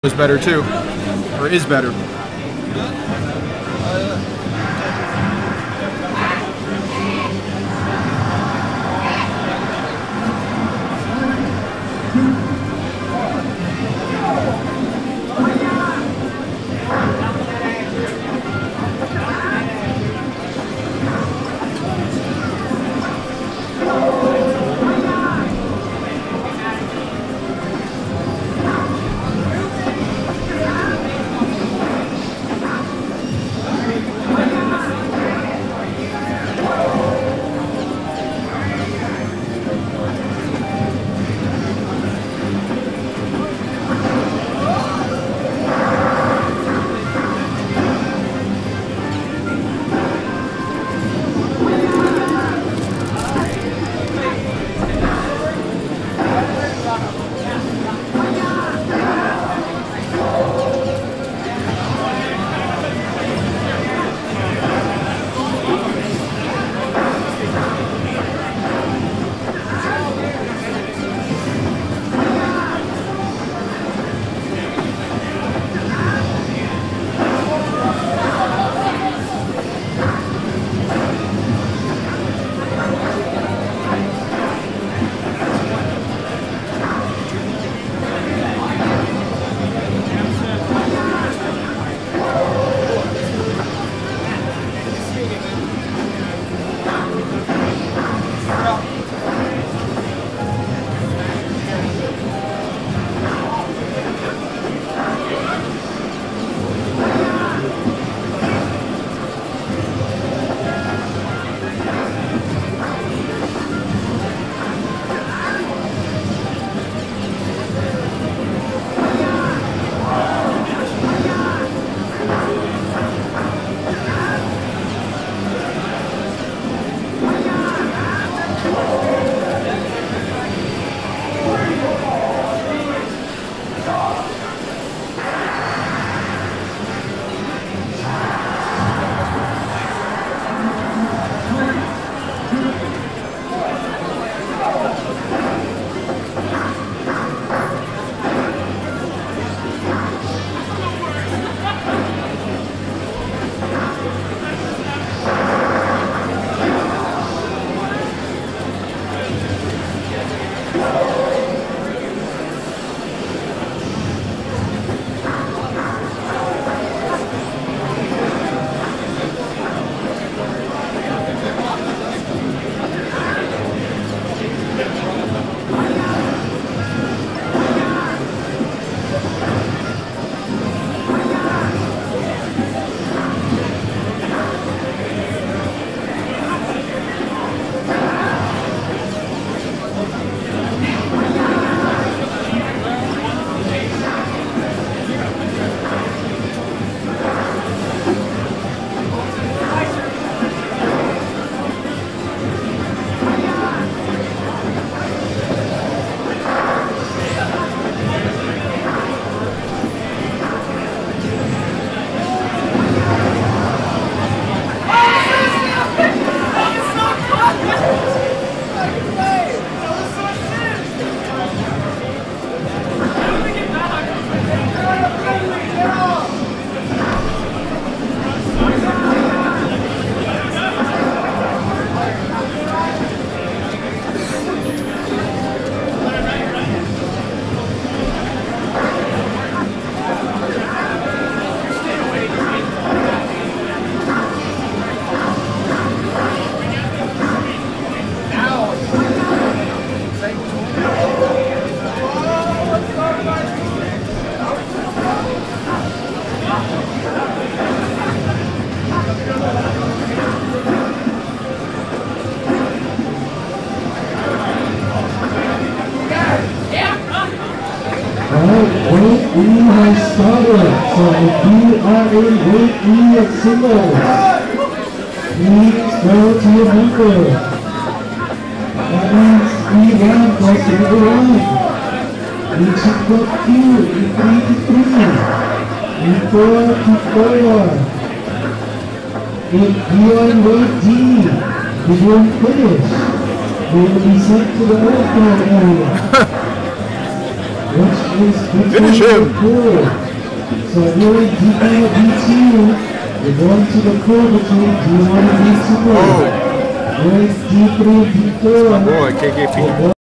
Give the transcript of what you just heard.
is better too, or is better. We have started, so if you are in Weight E at singles, please go to your number. That means 3 rounds plus another round. We check up Q in 3 to 3, in 4 to 4. If you are in Weight D, you don't finish, you will be sent to the overflow area. Which Finish him! So you're in D1 or D2. You're going to the curve between D1 and D2. Oh. You're in D3 and D4. My boy, KKP.